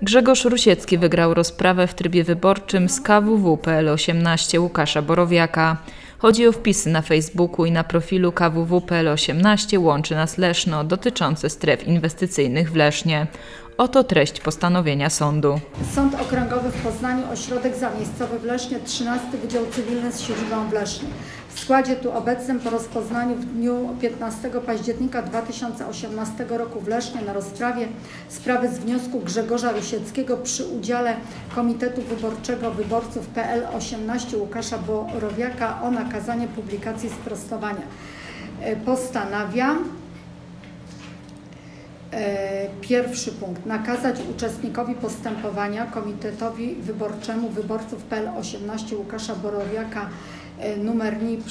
Grzegorz Rusiecki wygrał rozprawę w trybie wyborczym z KWW.pl 18 Łukasza Borowiaka. Chodzi o wpisy na Facebooku i na profilu KWW.pl 18 Łączy Nas Leszno dotyczące stref inwestycyjnych w Lesznie. Oto treść postanowienia sądu. Sąd Okręgowy w Poznaniu, ośrodek zamiejscowy w Lesznie, 13 Wydział Cywilny z siedzibą w Lesznie. W składzie tu obecnym po rozpoznaniu w dniu 15 października 2018 roku w Lesznie na rozprawie sprawy z wniosku Grzegorza Rusieckiego przy udziale Komitetu Wyborczego Wyborców PL 18 Łukasza Borowiaka o nakazanie publikacji sprostowania. Postanawia pierwszy punkt. Nakazać uczestnikowi postępowania Komitetowi Wyborczemu Wyborców PL 18 Łukasza Borowiaka numer NIP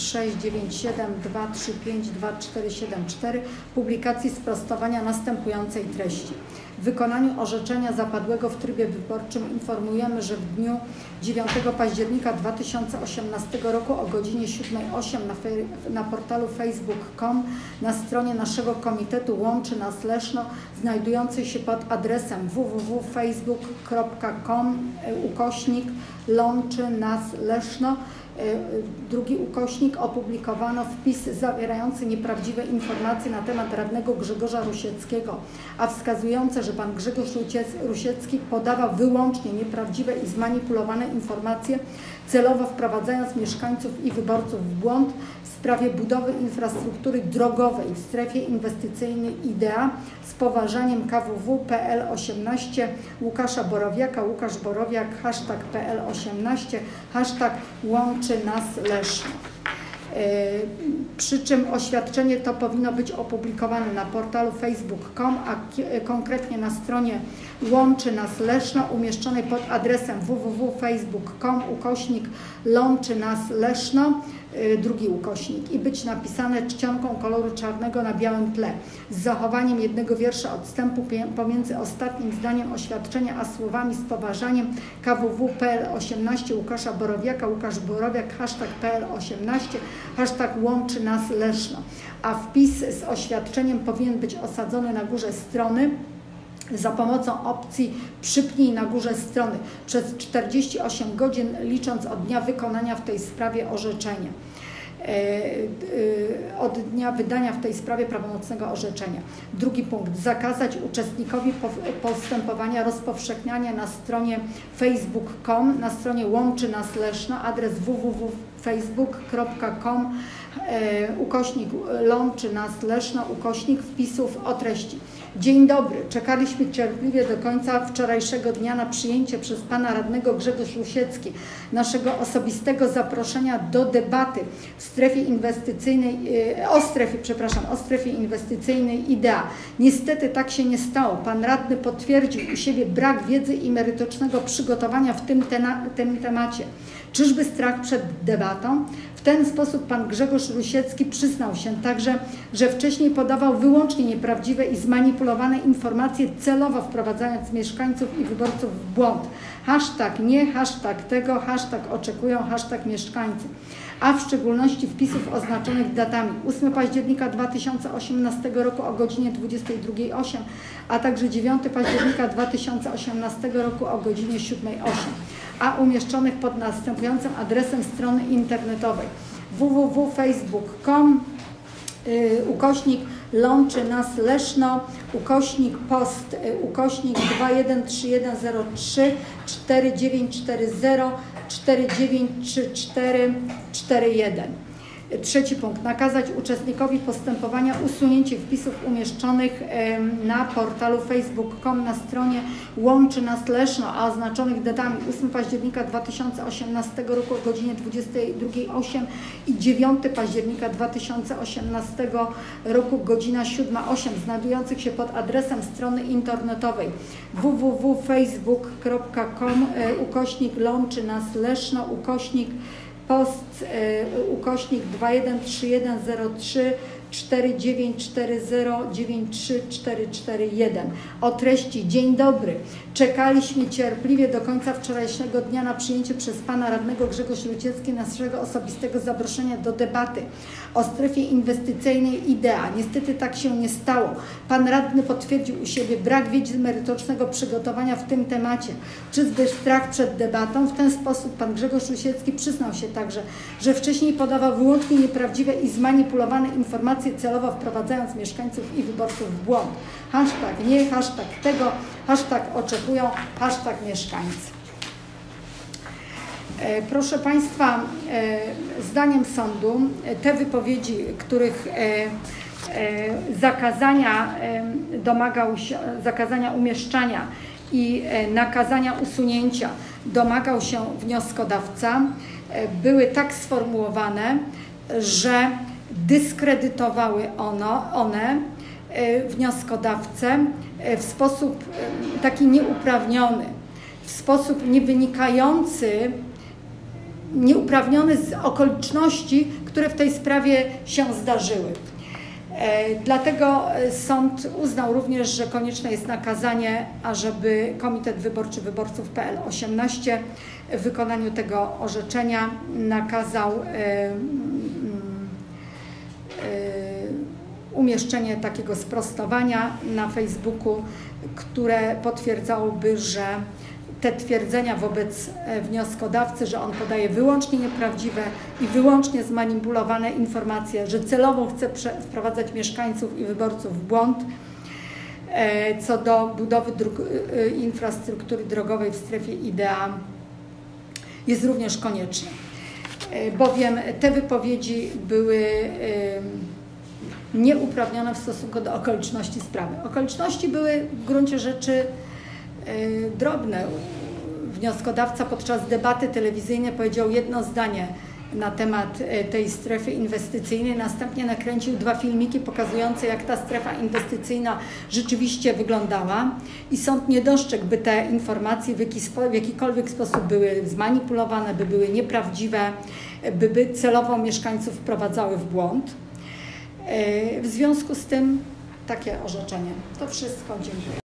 69723524774 publikacji sprostowania następującej treści. W wykonaniu orzeczenia zapadłego w trybie wyborczym informujemy, że w dniu 9 października 2018 roku o godzinie 7:08 na portalu facebook.com na stronie naszego komitetu Łączy Nas Leszno, znajdującej się pod adresem www.facebook.com/Łączy Nas Leszno, drugi ukośnik, opublikowano wpis zawierający nieprawdziwe informacje na temat radnego Grzegorza Rusieckiego, a wskazujące, że pan Grzegorz Rusiecki podawał wyłącznie nieprawdziwe i zmanipulowane informacje, celowo wprowadzając mieszkańców i wyborców w błąd w sprawie budowy infrastruktury drogowej w strefie inwestycyjnej IDEA z poważaniem KWW.pl 18 Łukasza Borowiaka, Łukasz Borowiak, #PL18, #Łączy Nas Leszno. Przy czym oświadczenie to powinno być opublikowane na portalu facebook.com, a konkretnie na stronie Łączy Nas Leszno umieszczonej pod adresem www.facebook.com/Łączy Nas Leszno, drugi ukośnik, i być napisane czcionką koloru czarnego na białym tle z zachowaniem jednego wiersza odstępu pomiędzy ostatnim zdaniem oświadczenia a słowami z poważaniem KWW.pl 18 Łukasza Borowiaka, Łukasz Borowiak, #PL18, #Łączy Nas Leszno. A wpis z oświadczeniem powinien być osadzony na górze strony za pomocą opcji przypnij na górze strony przez 48 godzin licząc od dnia wykonania w tej sprawie orzeczenia. Od dnia wydania w tej sprawie prawomocnego orzeczenia. Drugi punkt. Zakazać uczestnikowi postępowania rozpowszechniania na stronie facebook.com, na stronie Łączy Nas Leszno, adres www.facebook.com/Łączy Nas Leszno, wpisów o treści. Dzień dobry. Czekaliśmy cierpliwie do końca wczorajszego dnia na przyjęcie przez pana radnego Grzegorz Rusiecki naszego osobistego zaproszenia do debaty w strefie inwestycyjnej, o strefie inwestycyjnej IDEA. Niestety tak się nie stało. Pan radny potwierdził u siebie brak wiedzy i merytorycznego przygotowania w tym temacie. Czyżby strach przed debatą? W ten sposób pan Grzegorz Rusiecki przyznał się także, że wcześniej podawał wyłącznie nieprawdziwe i zmanipulowane informacje, celowo wprowadzając mieszkańców i wyborców w błąd. #nie, #tego, #oczekują, #mieszkańcy. A w szczególności wpisów oznaczonych datami 8 października 2018 roku o godzinie 22:08, a także 9 października 2018 roku o godzinie 7:08, a umieszczonych pod następującym adresem strony internetowej www.facebook.com /Łączy Nas Leszno, /post, /213103 4940 493441. Trzeci punkt. Nakazać uczestnikowi postępowania usunięcie wpisów umieszczonych na portalu facebook.com na stronie Łączy Nas Leszno, a oznaczonych datami 8 października 2018 roku o godzinie 22:08 i 9 października 2018 roku godzina 7:08, znajdujących się pod adresem strony internetowej www.facebook.com /Łączy Nas Leszno, post /213103 49409341 o treści: dzień dobry, czekaliśmy cierpliwie do końca wczorajszego dnia na przyjęcie przez pana radnego Grzegorz Ruciecki naszego osobistego zaproszenia do debaty o strefie inwestycyjnej Idea. Niestety tak się nie stało. Pan radny potwierdził u siebie brak wiedzy merytorycznego przygotowania w tym temacie, czyżby strach przed debatą. W ten sposób pan Grzegorz Rusiecki przyznał się także, że wcześniej podawał wyłącznie nieprawdziwe i zmanipulowane informacje, celowo wprowadzając mieszkańców i wyborców w błąd. Hashtag nie, hashtag tego, hashtag oczekują, hashtag mieszkańcy. Proszę Państwa, zdaniem sądu te wypowiedzi, których zakazania umieszczania i nakazania usunięcia domagał się wnioskodawca, były tak sformułowane, że dyskredytowały one wnioskodawcę w sposób taki nieuprawniony, w sposób nieuprawniony z okoliczności, które w tej sprawie się zdarzyły. Dlatego sąd uznał również, że konieczne jest nakazanie, ażeby Komitet Wyborczy Wyborców.pl 18 w wykonaniu tego orzeczenia nakazał umieszczenie takiego sprostowania na Facebooku, które potwierdzałoby, że te twierdzenia wobec wnioskodawcy, że on podaje wyłącznie nieprawdziwe i wyłącznie zmanipulowane informacje, że celowo chce wprowadzać mieszkańców i wyborców w błąd co do budowy infrastruktury drogowej w strefie Idea, jest również konieczne, bowiem te wypowiedzi były nieuprawnione w stosunku do okoliczności sprawy. Okoliczności były w gruncie rzeczy drobne. Wnioskodawca podczas debaty telewizyjnej powiedział jedno zdanie na temat tej strefy inwestycyjnej, następnie nakręcił 2 filmiki pokazujące, jak ta strefa inwestycyjna rzeczywiście wyglądała i sąd nie dostrzegł, by te informacje w jakikolwiek sposób były zmanipulowane, by były nieprawdziwe, by celowo mieszkańców wprowadzały w błąd. W związku z tym takie orzeczenie. To wszystko. Dziękuję.